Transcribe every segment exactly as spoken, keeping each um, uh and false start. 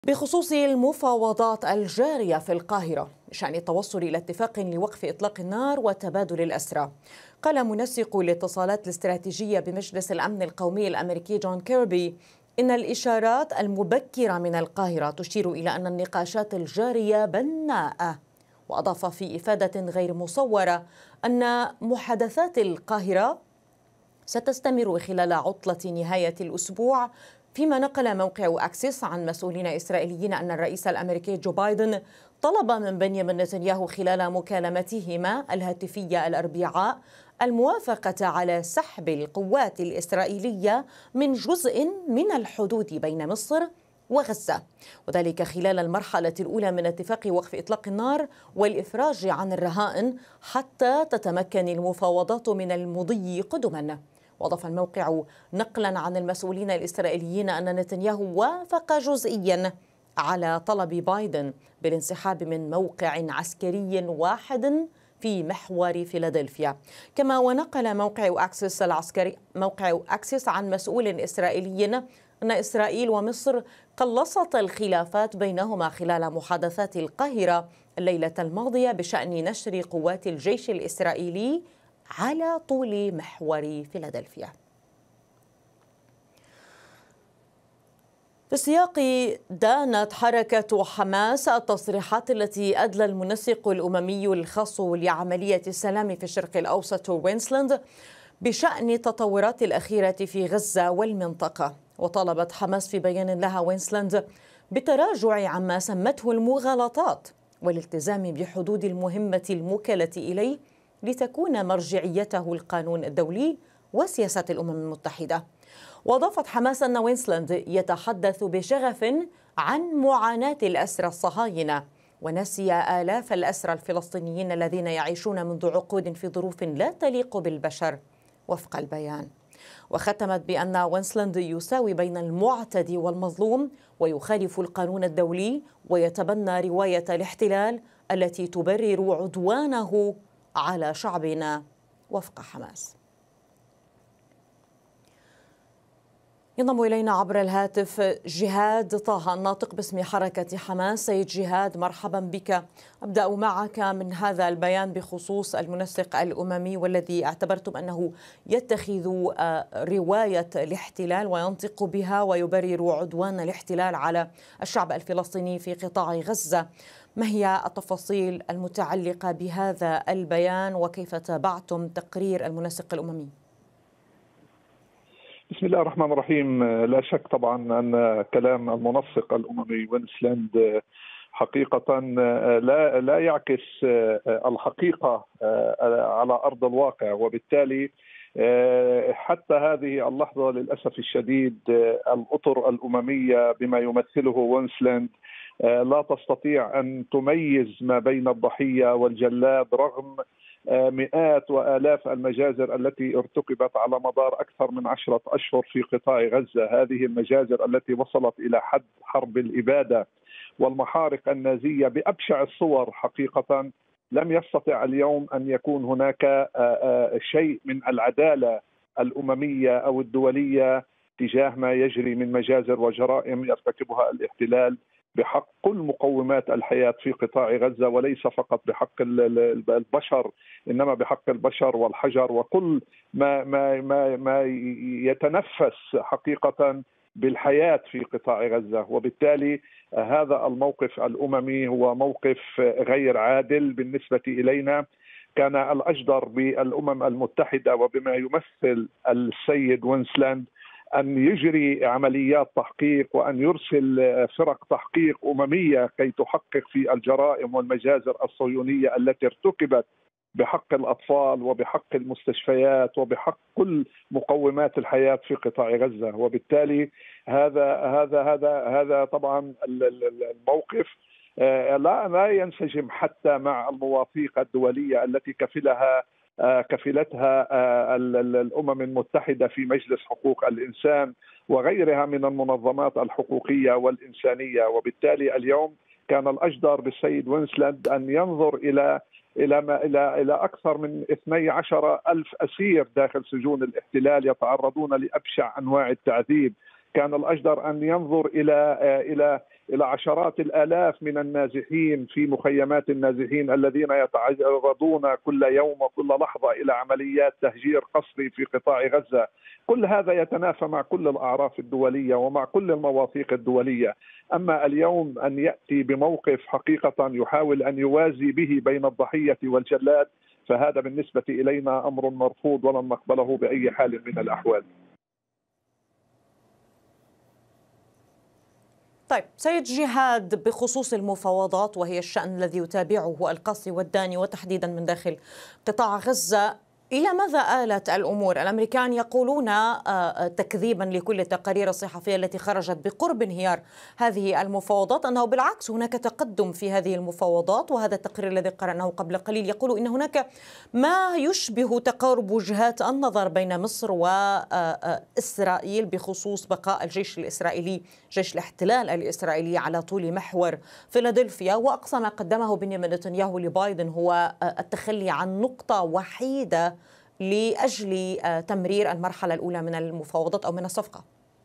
بخصوص المفاوضات الجارية في القاهرة بشأن التوصل إلى اتفاق لوقف إطلاق النار وتبادل الأسرى، قال منسق الاتصالات الاستراتيجية بمجلس الأمن القومي الأمريكي جون كيربي إن الإشارات المبكرة من القاهرة تشير إلى أن النقاشات الجارية بناءة. وأضاف في إفادة غير مصورة أن محادثات القاهرة ستستمر خلال عطلة نهاية الأسبوع، فيما نقل موقع أكسيس عن مسؤولين إسرائيليين أن الرئيس الأمريكي جو بايدن طلب من بنيامين نتنياهو خلال مكالمتهما الهاتفية الأربعاء الموافقة على سحب القوات الإسرائيلية من جزء من الحدود بين مصر وغزة، وذلك خلال المرحلة الأولى من اتفاق وقف إطلاق النار والإفراج عن الرهائن حتى تتمكن المفاوضات من المضي قدما. وأضاف الموقع نقلا عن المسؤولين الإسرائيليين أن نتنياهو وافق جزئيا على طلب بايدن بالانسحاب من موقع عسكري واحد في محور فيلادلفيا. كما ونقل موقع أكسيس العسكري موقع أكسيس عن مسؤول إسرائيلي أن إسرائيل ومصر قلصت الخلافات بينهما خلال محادثات القاهرة الليلة الماضية بشأن نشر قوات الجيش الإسرائيلي على طول محور فيلادلفيا. في السياق دانت حركة حماس التصريحات التي أدلى المنسق الأممي الخاص لعملية السلام في الشرق الأوسط وينسلاند بشأن التطورات الأخيرة في غزة والمنطقة. وطالبت حماس في بيان لها وينسلاند بالتراجع عما سمته المغالطات والالتزام بحدود المهمة الموكلة إليه لتكون مرجعيته القانون الدولي وسياسة الأمم المتحدة. وأضافت حماس أن وينسلاند يتحدث بشغف عن معاناة الأسرى الصهاينة ونسي آلاف الأسرى الفلسطينيين الذين يعيشون منذ عقود في ظروف لا تليق بالبشر وفق البيان. وختمت بأن وينسلاند يساوي بين المعتدي والمظلوم ويخالف القانون الدولي ويتبنى رواية الاحتلال التي تبرر عدوانه على شعبنا وفق حماس. ينضم إلينا عبر الهاتف جهاد طه الناطق باسم حركة حماس. سيد جهاد، مرحبا بك. أبدأ معك من هذا البيان بخصوص المنسق الأممي والذي اعتبرتم أنه يتخذ رواية الاحتلال وينطق بها ويبرر عدوان الاحتلال على الشعب الفلسطيني في قطاع غزة. ما هي التفاصيل المتعلقة بهذا البيان وكيف تابعتم تقرير المنسق الأممي؟ بسم الله الرحمن الرحيم. لا شك طبعا أن كلام المنسق الأممي وينسلاند حقيقة لا لا يعكس الحقيقة على أرض الواقع، وبالتالي حتى هذه اللحظة للأسف الشديد الأطر الأممية بما يمثله وينسلاند لا تستطيع أن تميز ما بين الضحية والجلاد رغم مئات وآلاف المجازر التي ارتكبت على مدار أكثر من عشرة أشهر في قطاع غزة. هذه المجازر التي وصلت إلى حد حرب الإبادة والمحارق النازية بأبشع الصور. حقيقة لم يستطع اليوم أن يكون هناك شيء من العدالة الأممية أو الدولية تجاه ما يجري من مجازر وجرائم يرتكبها الاحتلال بحق كل مقومات الحياة في قطاع غزة، وليس فقط بحق البشر إنما بحق البشر والحجر وكل ما ما ما, ما يتنفس حقيقة بالحياة في قطاع غزة. وبالتالي هذا الموقف الأممي هو موقف غير عادل بالنسبة إلينا. كان الأجدر بالأمم المتحدة وبما يمثل السيد وينسلاند أن يجري عمليات تحقيق وأن يرسل فرق تحقيق أممية كي تحقق في الجرائم والمجازر الصهيونية التي ارتكبت بحق الأطفال وبحق المستشفيات وبحق كل مقومات الحياة في قطاع غزة. وبالتالي هذا هذا هذا هذا طبعا الموقف لا لا ينسجم حتى مع المواثيق الدولية التي كفلها كفلتها الأمم المتحدة في مجلس حقوق الإنسان وغيرها من المنظمات الحقوقية والإنسانية. وبالتالي اليوم كان الأجدر بالسيد وينسلاند أن ينظر إلى إلى ما إلى إلى أكثر من اثني عشر ألف أسير داخل سجون الاحتلال يتعرضون لأبشع أنواع التعذيب، كان الأجدر أن ينظر إلى إلى إلى عشرات الآلاف من النازحين في مخيمات النازحين الذين يتعرضون كل يوم وكل لحظة إلى عمليات تهجير قسري في قطاع غزة. كل هذا يتنافى مع كل الأعراف الدولية ومع كل المواثيق الدولية. أما اليوم أن يأتي بموقف حقيقة يحاول أن يوازي به بين الضحية والجلاد، فهذا بالنسبة إلينا أمر مرفوض ولن نقبله بأي حال من الأحوال. طيب سيد جهاد، بخصوص المفاوضات وهي الشأن الذي يتابعه القاصي والداني وتحديدا من داخل قطاع غزة، إلى ماذا آلت الأمور؟ الأمريكان يقولون تكذيبا لكل التقارير الصحفية التي خرجت بقرب انهيار هذه المفاوضات أنه بالعكس هناك تقدم في هذه المفاوضات، وهذا التقرير الذي قرأناه قبل قليل يقول إن هناك ما يشبه تقارب وجهات النظر بين مصر وإسرائيل بخصوص بقاء الجيش الإسرائيلي، جيش الاحتلال الإسرائيلي على طول محور فيلادلفيا، وأقصى ما قدمه بنيامين نتنياهو لبايدن هو التخلي عن نقطة وحيدة لأجل تمرير المرحلة الأولى من المفاوضات أو من الصفقة.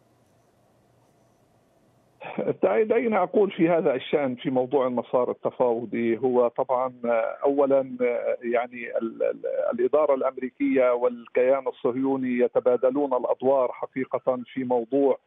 دعينا أقول في هذا الشأن في موضوع المسار التفاوضي، هو طبعا أولا يعني الإدارة الأمريكية والكيان الصهيوني يتبادلون الأدوار حقيقة في موضوع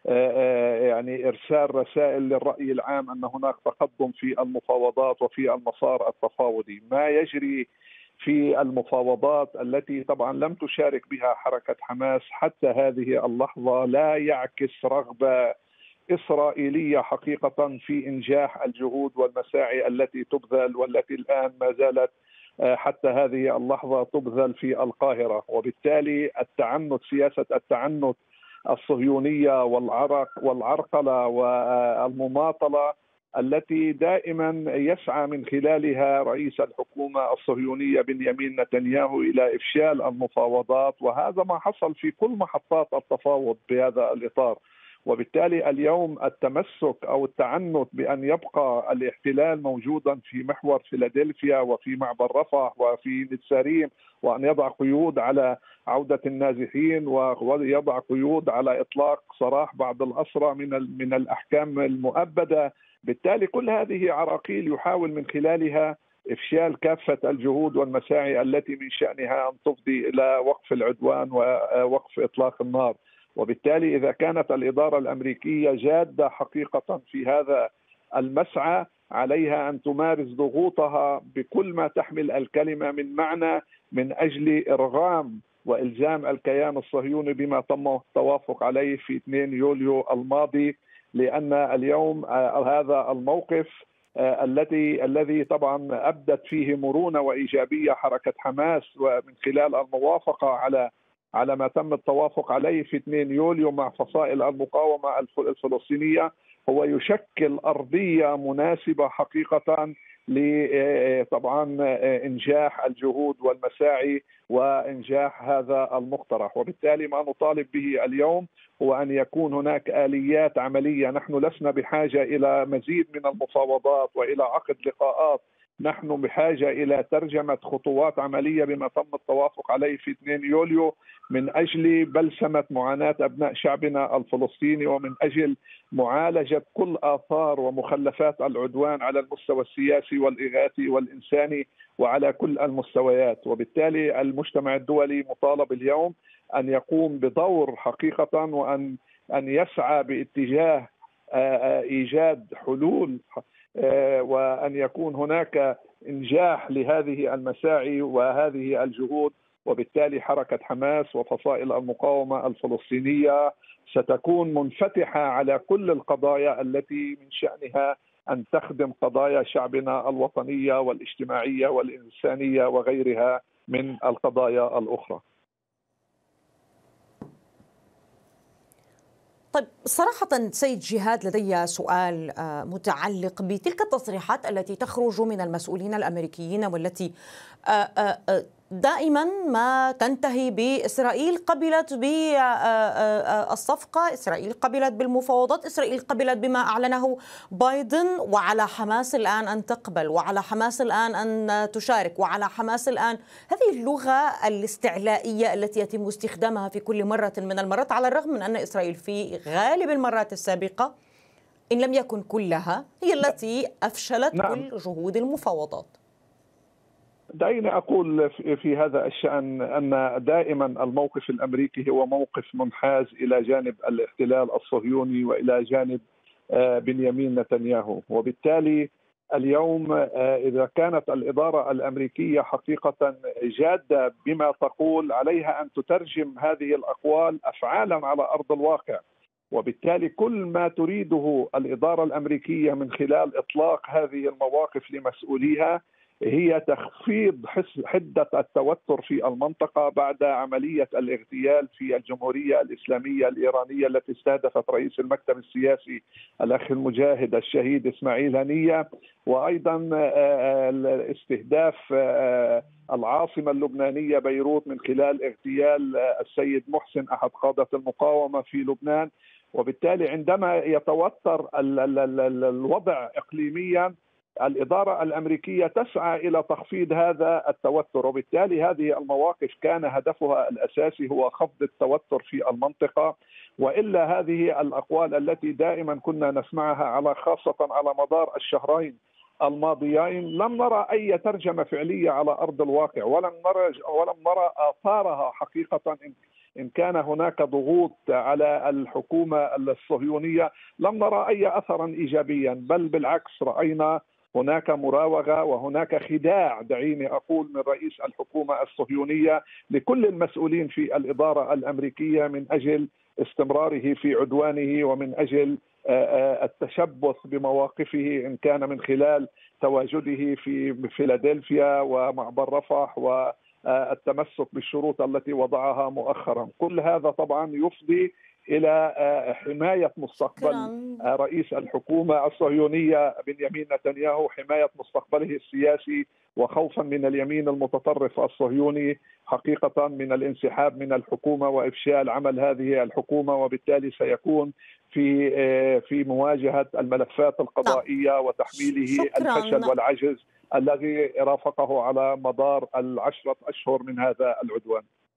يعني إرسال رسائل للرأي العام أن هناك تقدم في المفاوضات وفي المسار التفاوضي. ما يجري في المفاوضات التي طبعا لم تشارك بها حركة حماس حتى هذه اللحظة لا يعكس رغبة إسرائيلية حقيقة في إنجاح الجهود والمساعي التي تبذل والتي الآن ما زالت حتى هذه اللحظة تبذل في القاهرة. وبالتالي التعنت، سياسة التعنت الصهيونية والعرق والعرقلة والمماطلة التي دائما يسعى من خلالها رئيس الحكومة الصهيونية بنيامين نتنياهو إلى إفشال المفاوضات، وهذا ما حصل في كل محطات التفاوض بهذا الإطار. وبالتالي اليوم التمسك أو التعنت بأن يبقى الاحتلال موجودا في محور فيلادلفيا وفي معبر رفح وفي نتساريم، وأن يضع قيود على عودة النازحين ويضع قيود على إطلاق سراح بعض الأسرى من من الأحكام المؤبدة. بالتالي كل هذه عراقيل يحاول من خلالها إفشال كافة الجهود والمساعي التي من شأنها أن تفضي إلى وقف العدوان ووقف إطلاق النار. وبالتالي إذا كانت الإدارة الأمريكية جادة حقيقة في هذا المسعى، عليها أن تمارس ضغوطها بكل ما تحمل الكلمة من معنى من أجل إرغام وإلزام الكيان الصهيوني بما تم التوافق عليه في اثنين يوليو الماضي، لأن اليوم هذا الموقف الذي الذي طبعا أبدت فيه مرونة وإيجابية حركة حماس ومن خلال الموافقة على على ما تم التوافق عليه في اثنين يوليو مع فصائل المقاومة الفلسطينية، هو يشكل أرضية مناسبة حقيقة لطبعا إنجاح الجهود والمساعي وإنجاح هذا المقترح. وبالتالي ما نطالب به اليوم هو أن يكون هناك آليات عملية. نحن لسنا بحاجة إلى مزيد من المفاوضات وإلى عقد لقاءات، نحن بحاجة إلى ترجمة خطوات عملية بما تم التوافق عليه في اثنين يوليو من أجل بلسمة معاناة أبناء شعبنا الفلسطيني ومن أجل معالجة كل آثار ومخلفات العدوان على المستوى السياسي والإغاثي والإنساني وعلى كل المستويات. وبالتالي المجتمع الدولي مطالب اليوم أن يقوم بدور حقيقة وأن أن يسعى باتجاه إيجاد حلول وأن يكون هناك إنجاح لهذه المساعي وهذه الجهود. وبالتالي حركة حماس وفصائل المقاومة الفلسطينية ستكون منفتحة على كل القضايا التي من شأنها أن تخدم قضايا شعبنا الوطنية والاجتماعية والإنسانية وغيرها من القضايا الأخرى. طيب صراحة سيد جهاد، لدي سؤال متعلق بتلك التصريحات التي تخرج من المسؤولين الأمريكيين والتي دائما ما تنتهي بإسرائيل قبلت بالصفقة، إسرائيل قبلت بالمفاوضات، إسرائيل قبلت بما أعلنه بايدن، وعلى حماس الآن أن تقبل، وعلى حماس الآن أن تشارك، وعلى حماس الآن هذه اللغة الاستعلائية التي يتم استخدامها في كل مرة من المرات، على الرغم من أن إسرائيل في غالب المرات السابقة إن لم يكن كلها هي التي أفشلت نعم. كل جهود المفاوضات. دعيني أقول في هذا الشأن أن دائما الموقف الأمريكي هو موقف منحاز إلى جانب الاحتلال الصهيوني وإلى جانب بنيامين نتنياهو، وبالتالي اليوم إذا كانت الإدارة الأمريكية حقيقة جادة بما تقول، عليها أن تترجم هذه الأقوال أفعالا على أرض الواقع. وبالتالي كل ما تريده الإدارة الأمريكية من خلال إطلاق هذه المواقف لمسؤوليها هي تخفيض حدة التوتر في المنطقة بعد عملية الاغتيال في الجمهورية الإسلامية الإيرانية التي استهدفت رئيس المكتب السياسي الأخ المجاهد الشهيد إسماعيل هنية، وأيضا استهداف العاصمة اللبنانية بيروت من خلال اغتيال السيد محسن أحد قادة المقاومة في لبنان. وبالتالي عندما يتوتر الوضع إقليميا الإدارة الأمريكية تسعى إلى تخفيض هذا التوتر، وبالتالي هذه المواقف كان هدفها الأساسي هو خفض التوتر في المنطقة. وإلا هذه الأقوال التي دائما كنا نسمعها على خاصة على مدار الشهرين الماضيين لم نرى أي ترجمة فعلية على أرض الواقع، ولم نرى ولم نرى آثارها حقيقة. إن كان هناك ضغوط على الحكومة الصهيونية لم نرى أي أثرا إيجابيا، بل بالعكس رأينا هناك مراوغة وهناك خداع، دعيني أقول، من رئيس الحكومة الصهيونية لكل المسؤولين في الإدارة الأمريكية من أجل استمراره في عدوانه ومن أجل التشبث بمواقفه، إن كان من خلال تواجده في فيلادلفيا ومعبر رفح والتمسك بالشروط التي وضعها مؤخرا. كل هذا طبعا يفضي إلى حماية مستقبل رئيس الحكومة الصهيونية بنيامين نتنياهو، حماية مستقبله السياسي، وخوفا من اليمين المتطرف الصهيوني حقيقة من الانسحاب من الحكومة وإفشال عمل هذه الحكومة، وبالتالي سيكون في في مواجهة الملفات القضائية وتحميله الفشل والعجز الذي رافقه على مدار العشرة أشهر من هذا العدوان.